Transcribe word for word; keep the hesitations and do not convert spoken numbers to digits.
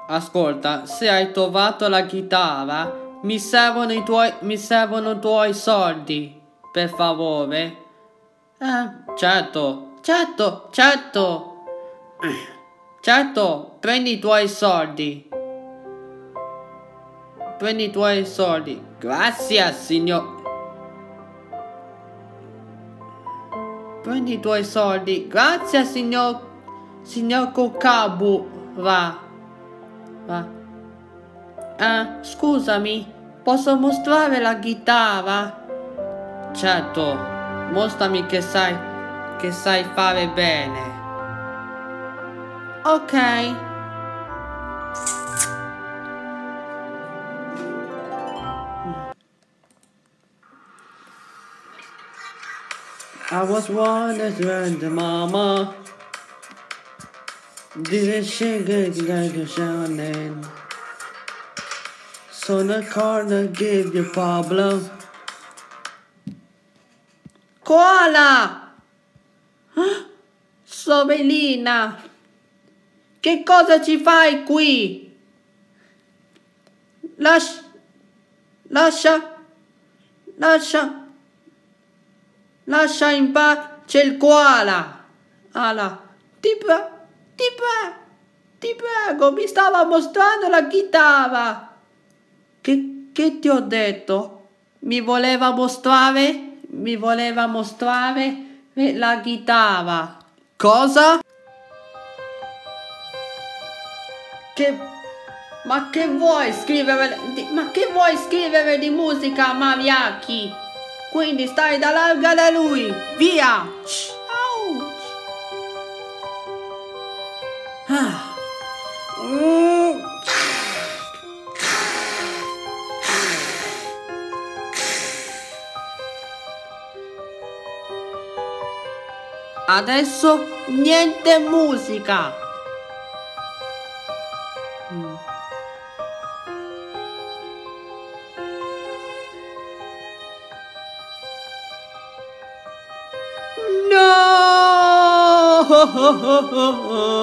Ascolta, se hai trovato la chitarra, mi servono i tuoi, mi servono i tuoi soldi, per favore. Eh, certo, certo, certo. Certo, prendi i tuoi soldi. Prendi i tuoi soldi. Grazie, signor. Prendi i tuoi soldi. Grazie, signor. Signor Kokabu. Va. Va. Eh, scusami, posso mostrare la chitarra? Certo, mostrami che sai, che sai fare bene. Ok. I was wondering the mama didn't she get like shining. So the corner give you problem. Koala! Sorellina! Che cosa ci fai qui? Lascia... Lascia... Lascia... Lascia in pace il koala. Ala. Ti prego, ti prego, ti prego, mi stava mostrando la chitarra. Che, che ti ho detto? Mi voleva mostrare? Mi voleva mostrare la chitarra. Cosa? Che... Ma che vuoi scrivere? Di, ma che vuoi scrivere di musica, Mariachi? Quindi stai da larga da lui. Via! Ouch. Ah. Mm. Adesso niente musica. Mm. No!